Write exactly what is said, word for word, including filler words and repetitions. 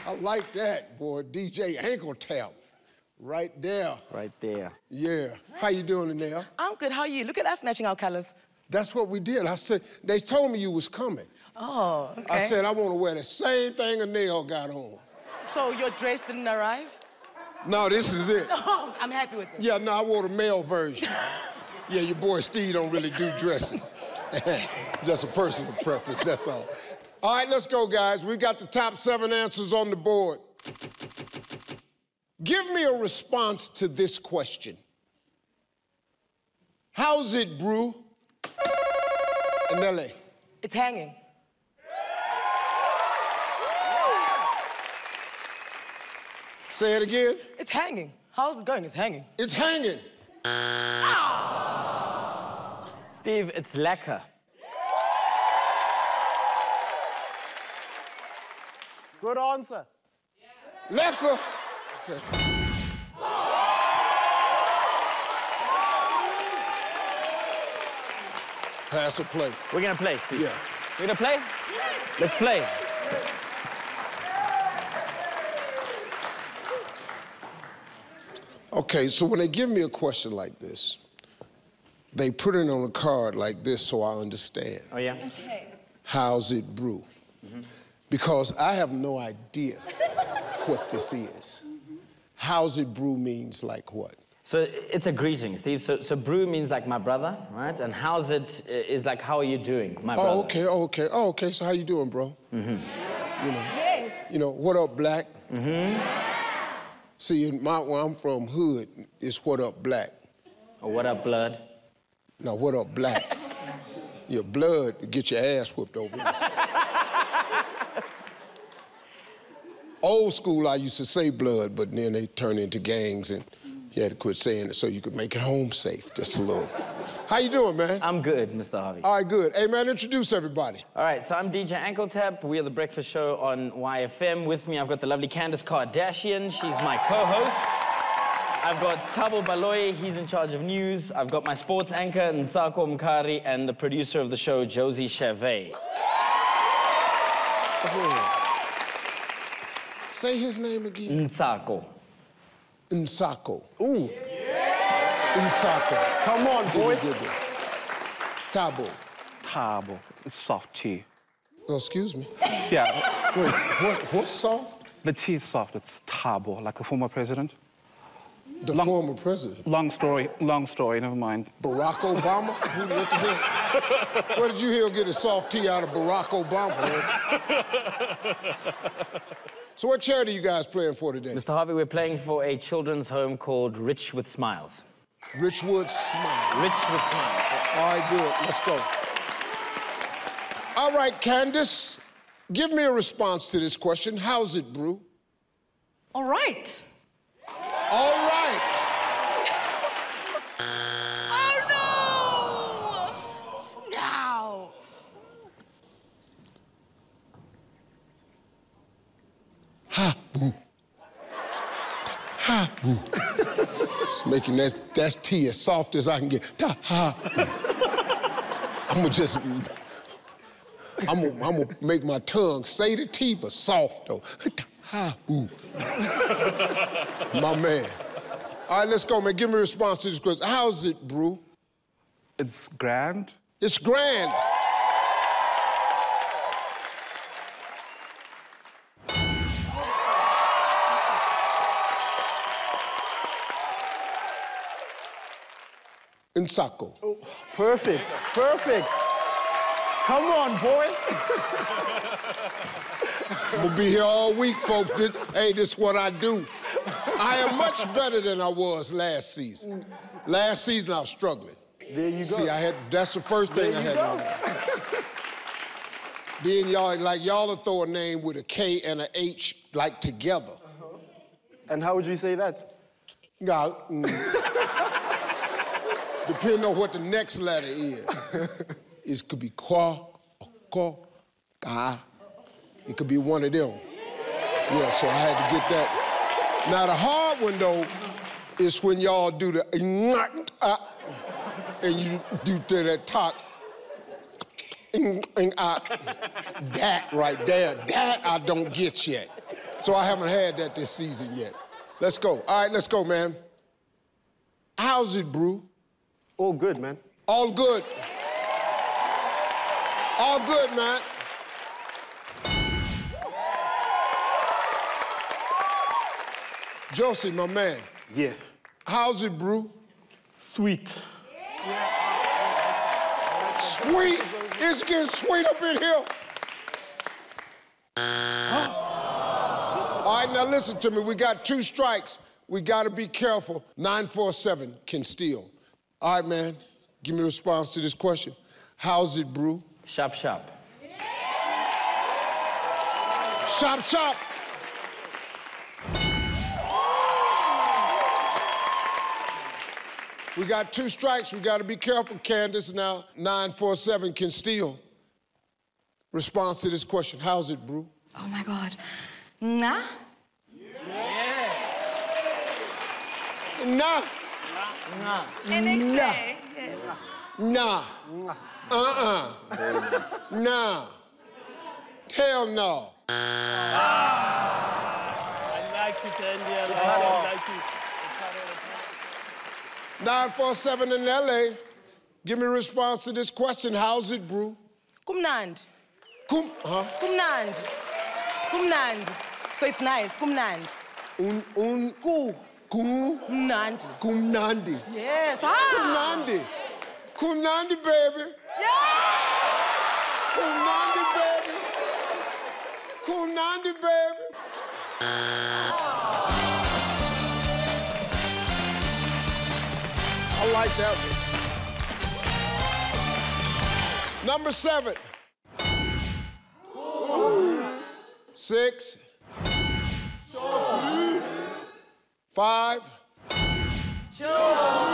I like that, boy. D J Ankle Tap. Right there. Right there. Yeah. How you doing, Linnell? I'm good. How are you? Look at us matching our colors. That's what we did. I said, they told me you was coming. Oh, okay. I said, I want to wear the same thing Linnell got on. So your dress didn't arrive? No, this is it. Oh, I'm happy with it. Yeah, no, I wore the male version. Yeah, your boy Steve don't really do dresses. Just a personal preference, that's all. All right, let's go, guys. We got the top seven answers on the board. Give me a response to this question. How's it brew in L A? It's hanging. Say it again. It's hanging. How's it going? It's hanging. It's hanging. Steve, it's lekker. Good answer. Lekker. Okay. Pass or play? We're gonna play, Steve. Yeah. We're gonna play? Yes. Let's play. Okay, so when they give me a question like this, they put it on a card like this so I understand. Oh, yeah? Okay. How's it brew? Mm-hmm. Because I have no idea what this is. Mm-hmm. How's it brew means like what? So it's a greeting, Steve. So, so brew means like my brother, right? And how's it is like, how are you doing, my brother? Oh, okay, oh, okay, oh, okay. So how you doing, bro? Mm-hmm. You know, Yes. You know, what up, black? Mm-hmm. See, in my, where I'm from, hood, it's what up, black. Or what up, blood? Now, what up, black? Your blood to get your ass whipped over this. Old school, I used to say blood, but then they turned into gangs, and you had to quit saying it so you could make it home safe, just a little. How you doing, man? I'm good, Mister Harvey. All right, good. Hey, man, introduce everybody. All right, so I'm D J Ankle Tap. We are the breakfast show on Y F M. With me, I've got the lovely Candace Kardashian. She's my co-host. I've got Thabo Baloyi. He's in charge of news. I've got my sports anchor, Ntsako Mkari, and the producer of the show, Josie Chavez. Oh. Say his name again. Ntsako. Ntsako. Ooh. Ntsako. Come on, boy. Thabo. Thabo. It's soft tea. Oh, excuse me. Yeah. Wait, what, what's soft? The tea is soft. It's Thabo, like the former president. The long, former president. Long story, long story, never mind. Barack Obama? Who, what the hell? Where did you hear get a soft tea out of Barack Obama? So what charity you guys playing for today? Mister Harvey, we're playing for a children's home called Rich with Smiles. Richwood Smile. Rich with Smiles. Yeah. All right, good. Let's go. All right, Candace, give me a response to this question. How's it, brew? All right. All right. Oh, no! Now. Ha, boo. Ha, boo. Just making that, that tea as soft as I can get. Ta, ha, boo. I'm gonna just, I'm gonna, I'm gonna make my tongue say the tea, but soft, though. Ta, ha, boo. My man. All right, let's go, man. Give me a response to this question. How's it, brew? It's grand. It's grand. Ntsako. Oh, perfect, perfect. Come on, boy. I'm gonna be here all week, folks. This, hey, this is what I do. I am much better than I was last season. Last season, I was struggling. There you go. See, I had, that's the first thing there I had go. to learn. Then y'all, like, y'all will throw a name with a K and a H, like, together. Uh-huh. And how would you say that? Yeah, mm. Depending on what the next letter is. It could be qua, or ko, ka. It could be one of them. Yeah, so I had to get that. Now, the hard one, though, is when y'all do the and you do to that talk. That right there, that I don't get yet. So I haven't had that this season yet. Let's go. All right, let's go, man. How's it, Bru? All good, man. All good. All good, man. Josie, my man. Yeah. How's it, Bru? Sweet. Sweet? It's getting sweet up in here. All right, now listen to me. We got two strikes. We gotta be careful. nine four seven can steal. All right, man. Give me a response to this question. How's it, Bru? Shop, shop. Shop, shop. We got two strikes. We got to be careful, Candace. Now, nine four seven can steal. Response to this question. How's it, Bru? Oh my God. Nah. Nah. Nah. N X A. Yes. Nah. Uh-uh. Nah. Hell no. I like it, Andy. I like it. nine four seven in L A. Give me a response to this question. How's it, Bru? Kumnandi. Kum, huh? Kumnandi. Kumnandi. So it's nice. Kumnandi. Un, un, Ku. kum, Mnandi. kumnandi. Yes. Ah. Kumnandi. Kumnandi, baby. Yeah. Kumnandi, baby. Kumnandi, baby. I like that one. Number seven. Six. Five.